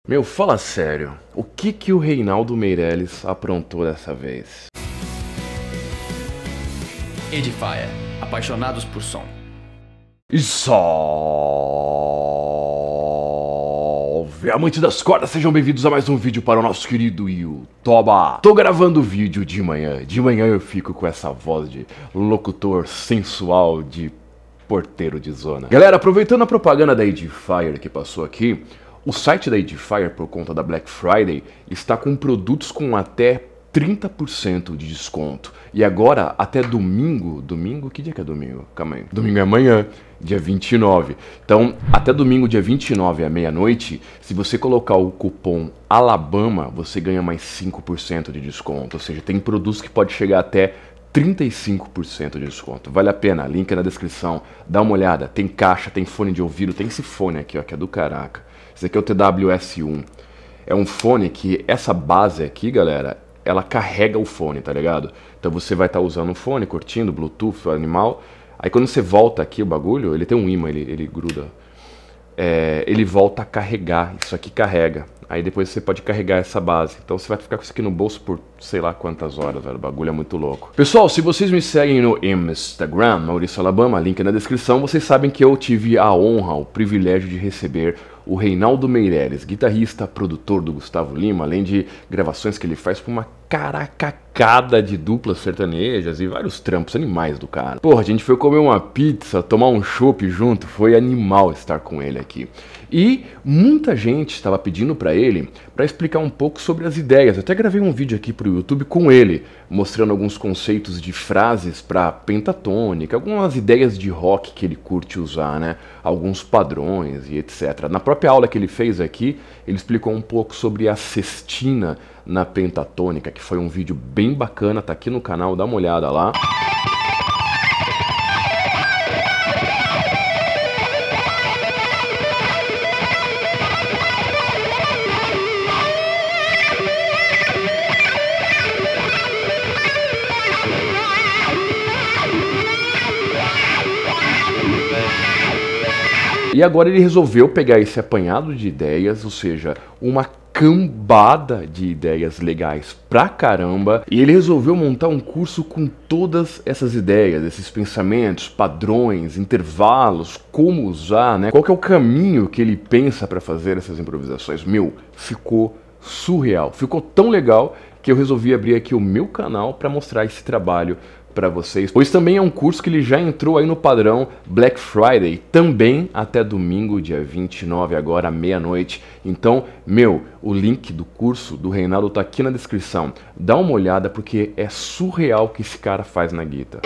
Meu, fala sério, o que o Reinaldo Meirelles aprontou dessa vez? Edifier, apaixonados por som. E salve, amantes das cordas, sejam bem-vindos a mais um vídeo para o nosso querido YouTuber. Tô gravando o vídeo de manhã eu fico com essa voz de locutor sensual de porteiro de zona. Galera, aproveitando a propaganda da Edifier que passou aqui, o site da Edifier, por conta da Black Friday, está com produtos com até 30% de desconto. E agora, até domingo... Domingo? Que dia que é domingo? Calma aí. Domingo é amanhã, dia 29. Então, até domingo, dia 29, à meia-noite, se você colocar o cupom ALABAMA, você ganha mais 5% de desconto. Ou seja, tem produtos que pode chegar até 35% de desconto. Vale a pena, link na descrição. Dá uma olhada. Tem caixa, tem fone de ouvido, tem esse fone aqui, ó, que é do caraca. Esse aqui é o TWS1. É um fone que essa base aqui, galera, ela carrega o fone, tá ligado? Então você vai estar usando o fone, curtindo, Bluetooth, animal. Aí quando você volta aqui o bagulho, ele tem um imã, ele gruda. Ele volta a carregar, isso aqui carrega. Aí depois você pode carregar essa base. Então você vai ficar com isso aqui no bolso por sei lá quantas horas, velho. O bagulho é muito louco. Pessoal, se vocês me seguem no Instagram, Maurício Alabama, link na descrição, vocês sabem que eu tive a honra, o privilégio de receber o Reinaldo Meirelles, guitarrista, produtor do Gustavo Lima, além de gravações que ele faz com uma caracacada de duplas sertanejas e vários trampos animais do cara. Porra, a gente foi comer uma pizza, tomar um chopp junto, foi animal estar com ele aqui. E muita gente estava pedindo para ele para explicar um pouco sobre as ideias. Eu até gravei um vídeo aqui pro YouTube com ele, mostrando alguns conceitos de frases para pentatônica, algumas ideias de rock que ele curte usar, né? Alguns padrões e etc. Na própria aula que ele fez aqui, ele explicou um pouco sobre a sextina na pentatônica, que foi um vídeo bem bacana, tá aqui no canal, dá uma olhada lá. E agora ele resolveu pegar esse apanhado de ideias, ou seja, uma cambada de ideias legais pra caramba, e ele resolveu montar um curso com todas essas ideias, esses pensamentos, padrões, intervalos, como usar, né? Qual que é o caminho que ele pensa para fazer essas improvisações. Meu, ficou surreal, ficou tão legal que eu resolvi abrir aqui o meu canal para mostrar esse trabalho para vocês, pois também é um curso que ele já entrou aí no padrão Black Friday, também até domingo, dia 29, agora à meia-noite. Então, meu, o link do curso do Reinaldo tá aqui na descrição. Dá uma olhada porque é surreal o que esse cara faz na guitarra.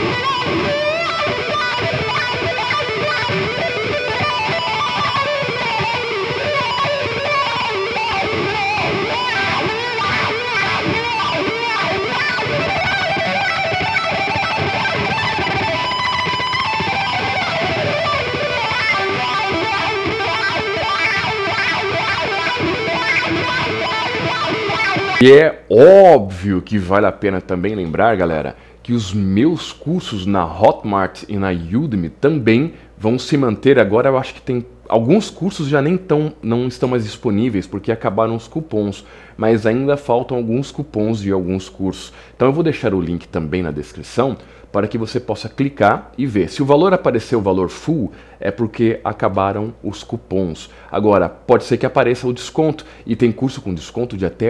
E é óbvio que vale a pena também lembrar, galera, que os meus cursos na Hotmart e na Udemy também vão se manter. Agora eu acho que tem alguns cursos já não estão mais disponíveis porque acabaram os cupons, mas ainda faltam alguns cupons de alguns cursos. Então eu vou deixar o link também na descrição para que você possa clicar e ver. Se o valor aparecer o valor full, é porque acabaram os cupons. Agora, pode ser que apareça o desconto, e tem curso com desconto de até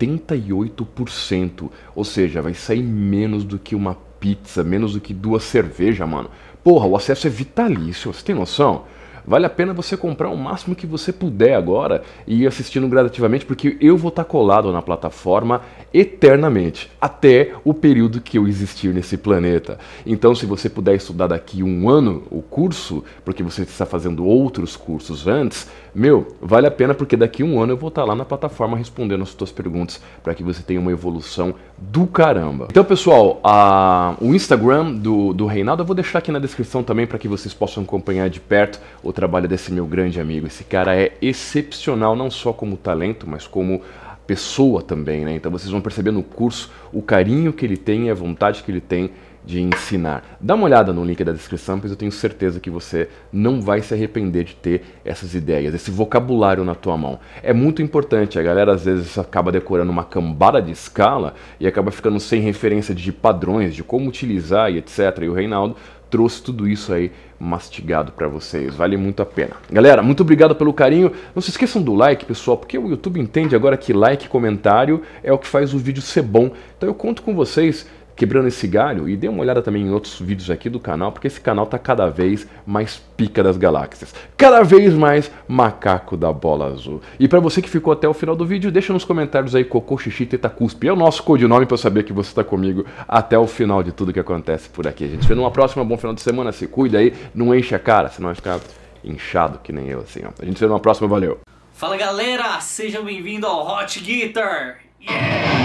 88%. Ou seja, vai sair menos do que uma pizza, menos do que 2 cervejas, mano. Porra, o acesso é vitalício, você tem noção? Vale a pena você comprar o máximo que você puder agora e ir assistindo gradativamente, porque eu vou estar colado na plataforma eternamente, até o período que eu existir nesse planeta. Então, se você puder estudar daqui um ano o curso, porque você está fazendo outros cursos antes, meu, vale a pena, porque daqui um ano eu vou estar lá na plataforma respondendo as suas perguntas para que você tenha uma evolução do caramba. Então, pessoal, o Instagram do Reinaldo eu vou deixar aqui na descrição também para que vocês possam acompanhar de perto o trabalho desse meu grande amigo. Esse cara é excepcional, não só como talento, mas como pessoa também, né? Então vocês vão perceber no curso o carinho que ele tem e a vontade que ele tem de ensinar. Dá uma olhada no link da descrição, pois eu tenho certeza que você não vai se arrepender de ter essas ideias, esse vocabulário na tua mão. É muito importante, a galera às vezes acaba decorando uma cambada de escala e acaba ficando sem referência de padrões, de como utilizar e etc. E o Reinaldo trouxe tudo isso aí mastigado para vocês, vale muito a pena. Galera, muito obrigado pelo carinho, não se esqueçam do like, pessoal, porque o YouTube entende agora que like e comentário é o que faz o vídeo ser bom, então eu conto com vocês quebrando esse galho e dê uma olhada também em outros vídeos aqui do canal, porque esse canal tá cada vez mais pica das galáxias, cada vez mais macaco da bola azul. E para você que ficou até o final do vídeo, deixa nos comentários aí cocô, xixi, teta, cuspe, é o nosso codinome para eu saber que você tá comigo até o final de tudo que acontece por aqui. A gente se vê numa próxima, bom final de semana, se cuida aí, não enche a cara, senão vai ficar inchado que nem eu assim, ó. A gente se vê numa próxima, valeu! Fala galera, sejam bem-vindos ao Hot Guitar! Yeah!